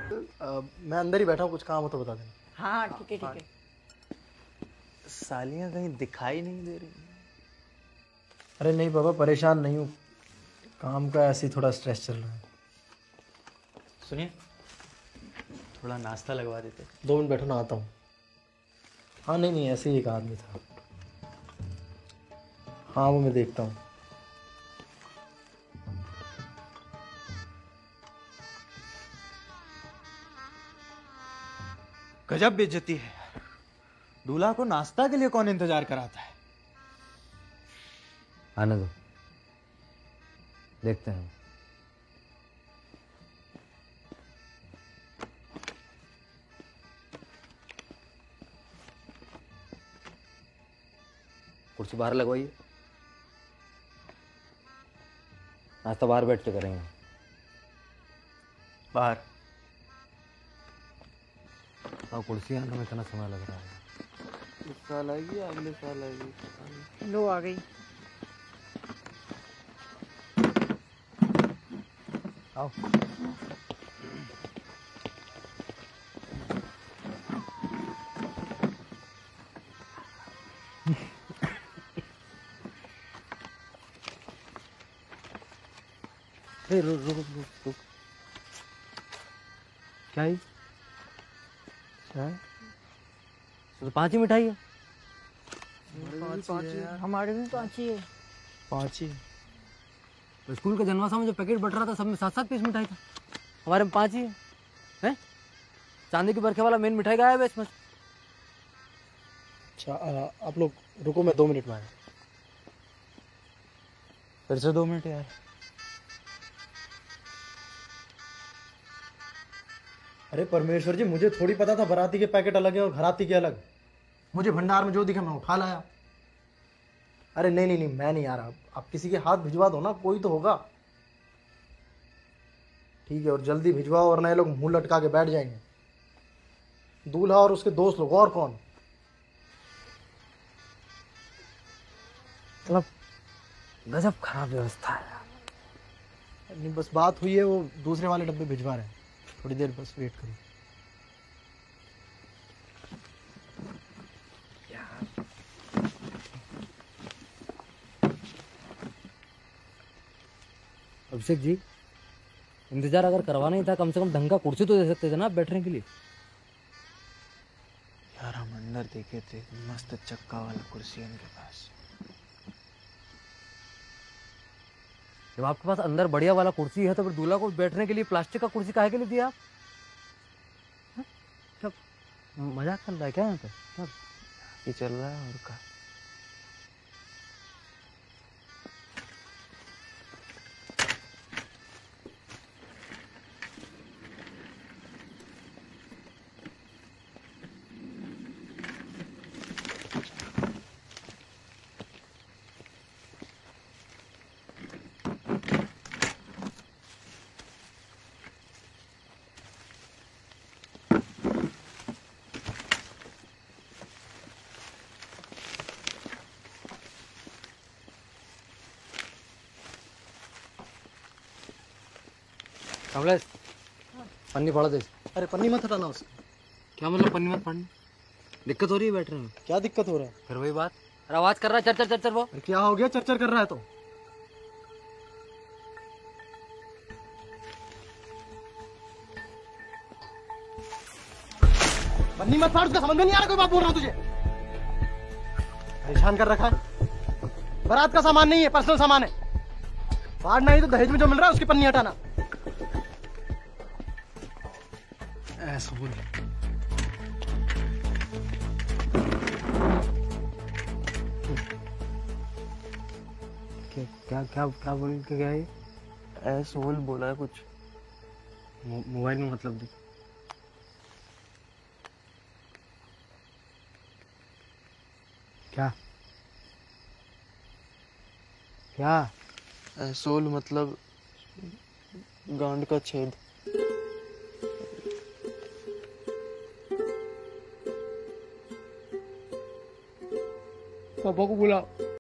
मैं अंदर ही बैठा हूँ, कुछ काम हो तो बता देना। हाँ ठीक है ठीक है। सालियाँ कहीं दिखाई नहीं दे रही। अरे नहीं पापा, परेशान नहीं हूँ, काम का ऐसे ही थोड़ा स्ट्रेस चल रहा है। सुनिए, थोड़ा नाश्ता लगवा देते। 2 मिनट बैठो ना, आता हूँ। हाँ नहीं नहीं, ऐसे ही एक आदमी था। हाँ वो मैं देखता हूँ। गजब बेइज्जती है। दूल्हा को नाश्ता के लिए कौन इंतजार कराता है? आने दो, देखते हैं। कुर्सी बाहर लगवाइए, नाश्ता बाहर बैठ के करेंगे। बाहर। और कुर्सी आने में इतना समय लग रहा है। इस साल आएगी या अगले साल आएगी? लो आ गई। आओ। रुक रुक रुक रुक। क्या है? क्या है? तो 5 ही मिठाई है। हमारे भी 5 ही है। 5 ही। तो स्कूल के जनवासा में जो पैकेट बट रहा था, सब में 7-7 पीस मिठाई था। हमारे में 5 ही है। हैं? चांदी की बरखे वाला मेन मिठाई गायब है इसमें। अच्छा आप लोग रुको, मैं 2 मिनट में आया। फिर से 2 मिनट यार। अरे परमेश्वर जी, मुझे थोड़ी पता था बाराती के पैकेट अलग है और घराती के अलग। मुझे भंडार में जो दिखा मैं उठा लाया। अरे नहीं नहीं नहीं, मैं नहीं आ रहा। आप किसी के हाथ भिजवा दो ना, कोई तो होगा। ठीक है, और जल्दी भिजवाओ, और नए लोग मुंह लटका के बैठ जाएंगे। दूल्हा और उसके दोस्त लोग, और कौन? मतलब गजब खराब व्यवस्था है यार। नहीं, बस बात हुई है, वो दूसरे वाले डब्बे भिजवा रहे हैं। थोड़ी देर बस वेट करो। अभिषेक जी, इंतजार अगर करवाना ही था, कम से कम ढंग का कुर्सी तो दे सकते थे ना बैठने के लिए। यार हम अंदर देखे थे, मस्त चक्का वाला कुर्सी है उनके पास। जब आपके पास अंदर बढ़िया वाला कुर्सी है, तो फिर दूल्हा को बैठने के लिए प्लास्टिक का कुर्सी काहे के लिए दिया आप? क्या मजाक चल रहा है क्या यहाँ पे? क्या ये चल रहा है और का। कमलेश, पन्नी फाड़ दे। अरे पन्नी मत हटाना उसकी। क्या मतलब पन्नी मत फाड़नी? दिक्कत हो रही है बैठने में? क्या दिक्कत हो रहा है? फिर वही बात। अरे आवाज कर रहा है, चर चर चर चर। वो अरे क्या हो गया, चरचर कर रहा है तो? पन्नी मत फाड़, उसका समझ में नहीं आ रहा, कोई बात बोल रहा हूं तुझे। परेशान कर रखा है। बारात का सामान नहीं है, पर्सनल सामान है। फाड़ना ही तो दहेज में जो मिल रहा है उसकी पन्नी हटाना। ऐसा बोल। क्या क्या क्या बोल के गया ये? ऐसोल बोला है कुछ। मोबाइल में मतलब दे। क्या क्या? ऐसोल मतलब गांड का छेद। पापा को बुलाओ।